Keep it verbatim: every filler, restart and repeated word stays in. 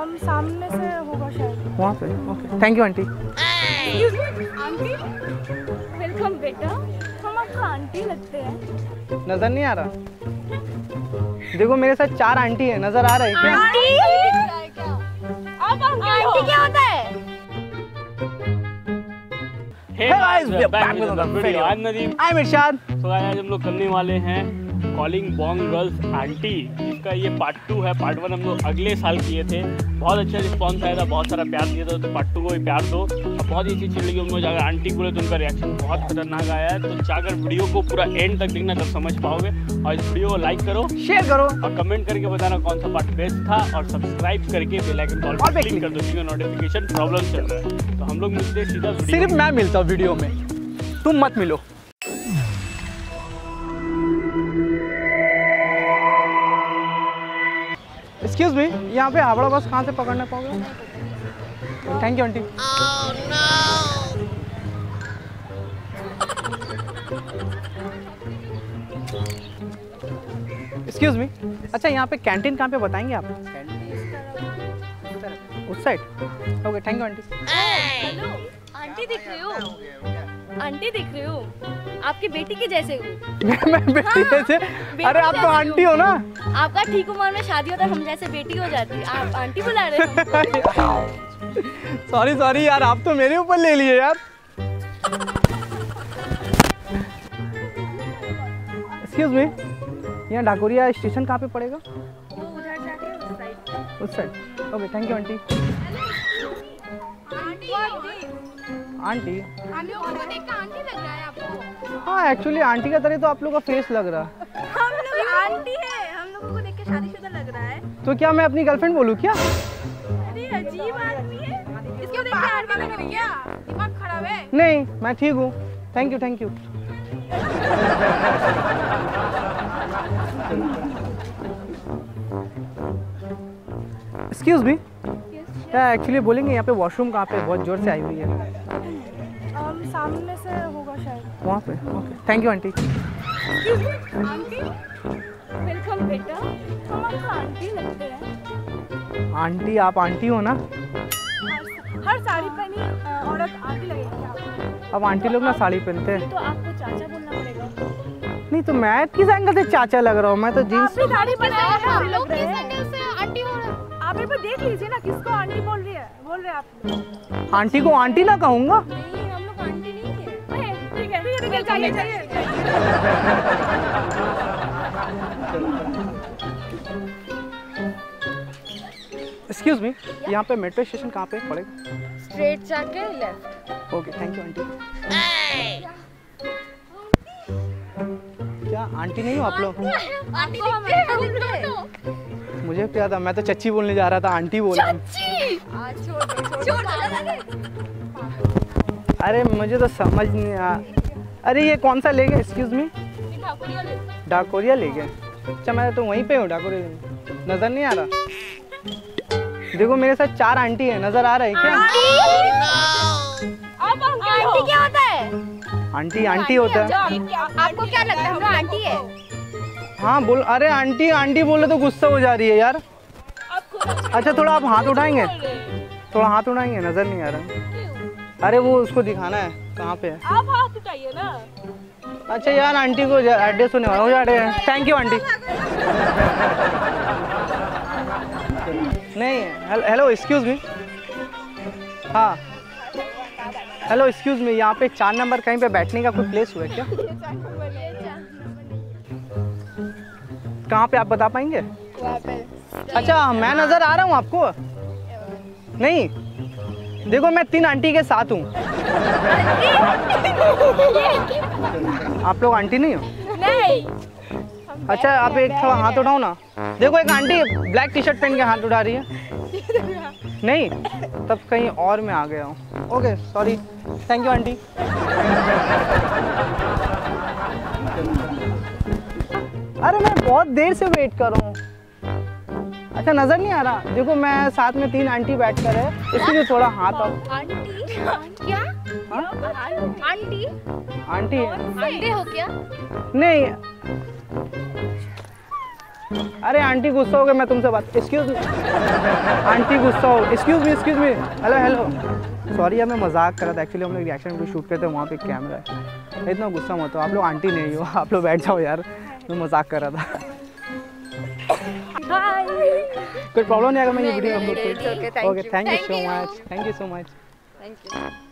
हम सामने से होगा शायद। वहाँ पे? Okay, thank you aunty. Aunty welcome बेटा, हम आपका आंटी लगते हैं। नजर नहीं आ रहा? देखो मेरे साथ चार आंटी है, नजर आ रहा है क्या? आंटी आप आंटी क्या होता है? Hey guys, we are back with another video. I'm Nadeem. I'm इरशाद। तो आज हम लोग करने वाले हैं कॉलिंग बॉन्ग गर्ल्स आंटी, जिसका ये पार्ट टू है। पार्ट वन हम लोग अगले साल किए थे, बहुत अच्छा रिस्पॉन्स आया था, बहुत सारा प्यार दिया था, तो पार्ट टू को भी प्यार दो। अब बहुत ही अच्छी चीज़ लगी उनको, अगर आंटी बोले तो उनका रिएक्शन बहुत खतरनाक आया है। तो जाकर वीडियो को पूरा एंड तक देखना, तब समझ पाओगे। और इस वीडियो को लाइक करो, शेयर करो और कमेंट करके बताना कौन सा पार्ट बेस्ट था, और सब्सक्राइब करके बेल आइकन कॉल पर क्लिक कर दो, क्योंकि नोटिफिकेशन प्रॉब्लम चल रहा है। तो हम लोग मिलते हैं सीधा वीडियो। सिर्फ मैं मिलता हूँ वीडियो में, तुम मत मिलो। एक्सक्यूज मी, यहाँ पे हावड़ा बस कहाँ से पकड़ना पाओगे? Thank you aunty. Excuse me, अच्छा यहाँ पे कैंटीन कहाँ पे बताएंगे आप? उस side? Okay, thank you aunty. Hello aunty दिख रही हो? आंटी दिख रही हो? आपकी बेटी के जैसे हूँ। मैं बेटी जैसे? अरे आप तो आंटी हो ना। आपका ठीक उम्र में शादी होता है, हम जैसे बेटी हो जाती, आप आंटी बुला रहे हो। सॉरी सॉरी यार, आप तो मेरे ऊपर ले लिए यार। एक्सक्यूज मी, यहाँ ढाकुरिया स्टेशन कहाँ पे पड़ेगा? वो उधर जाके उस साइड। उस side? Okay, thank you aunty. Aunty aunty को देख के आंटी लग रहा है आपको? हाँ, एक्चुअली आंटी का तरह तो आप लोग का फेस लग रहा है। हम लोग आंटी है, हम लोगों को देख के शादीशुदा लग रहा है। तो क्या मैं अपनी गर्लफ्रेंड बोलूँ क्या? अरे अजीब आदमी है, इसको देख के आंटी लग रही है क्या? दिमाग खराब है? नहीं, मैं ठीक हूँ, thank you thank you. Excuse me, क्या एक्चुअली बोलेंगे यहाँ पे वॉशरूम कहाँ पे? बहुत जोर से आई हुई है। हम सामने से होगा शायद। वहाँ पे? Okay, thank you aunty. Aunty welcome बेटा, हम आपका आंटी लगते हैं। आंटी, आप आंटी हो ना? हर, हर साड़ी पहनी औरत आंटी लगेगी आपको। अब आंटी लोग ना साड़ी पहनते हैं। तो आपको चाचा बोलना पड़ेगा। नहीं तो मैं किस एंगल से चाचा लग रहा हूँ? मैं तो जींस। आप साड़ी पहने हैं, लोग किस एंगल से आंटी हो रहे हैं? आप एक बार देख लीजिए ना, किसको आंटी बोल रही है, बोल रहे हैं आप। आंटी को आंटी ना कहूँगा। नहीं, हम लोग आंटी नहीं है। ठीक है, ठीक है, चाहिए चाहिए। एक्सक्यूज मी, यहाँ पे मेट्रो स्टेशन कहाँ पे पड़ेगा? स्ट्रेट जाके left. Okay, thank you aunty. क्या आंटी नहीं हो आप लोग? आंटी दिखते हैं हम लोग। मुझे क्या था, मैं तो चच्ची बोलने जा रहा था, आंटी बोला। चच्ची? आज छोड़ दो, छोड़ दो। अरे मुझे तो समझ नहीं आ। अरे ये कौन सा ले गए? एक्सक्यूज मी, ढाकुरिया ले गए? अच्छा, मैं तो वहीं पे हूँ ढाकुरिया, नजर नहीं आ रहा? देखो मेरे साथ चार आंटी है, नजर आ रहा है क्या? आप आंटी क्या होता है? आंटी आंटी होता है। आपको क्या लगता है हम लोग आंटी है? हाँ बोल। अरे आंटी आंटी बोले तो गुस्सा हो जा रही है यार। अच्छा, थोड़ा आप हाथ उठाएंगे? थोड़ा हाथ उठाएंगे, नजर नहीं आ रहा। अरे वो उसको दिखाना है कहाँ पे है। आप हाथ उठाइए ना। अच्छा यार, आंटी को एड्रेस होने वाला हो जा रहे हैं। Thank you aunty. नहीं, हेलो एक्सक्यूज मी। हाँ हेलो एक्सक्यूज मी, यहाँ पे चार नंबर कहीं पे बैठने का कोई प्लेस हुआ है क्या? कहाँ पे आप बता पाएंगे? अच्छा, मैं नजर आ रहा हूँ आपको? नहीं, देखो मैं तीन आंटी के साथ हूँ। आप लोग आंटी नहीं हो? नहीं। अच्छा, आप एक थोड़ा हाथ उठाओ ना। देखो एक आंटी ब्लैक टी शर्ट पहन के हाथ उठा रही है। नहीं, तब कहीं और मैं आ गया हूँ। Okay sorry, thank you aunty. अरे मैं बहुत देर से वेट कर रहा हूँ। अच्छा, नजर नहीं आ रहा? देखो मैं साथ में तीन आंटी बैठकर है, इसलिए थोड़ा हाथ आप। आंटी क्या? आंटी आंटी आंटी हो क्या? नहीं, अरे आंटी गुस्सा हो गया, मैं तुमसे बात, एक्सक्यूज मी आंटी गुस्सा हो, excuse me excuse me hello hello sorry यार मैं मजाक कर रहा था, एक्चुअली हम लोग रिएक्शन वीडियो शूट करते हैं, वहाँ पे कैमरा है, इतना गुस्सा मत हो, आप लोग आंटी नहीं हो, आप लोग बैठ जाओ यार, मैं मजाक कर रहा था। हाय कोई प्रॉब्लम नहीं अगर मैं ये नहीं, वीडियो नहीं, अपलोड नहीं, करूँ? it's okay, thank okay you. Thank you Thank so you. Much, thank you so much. Thank you.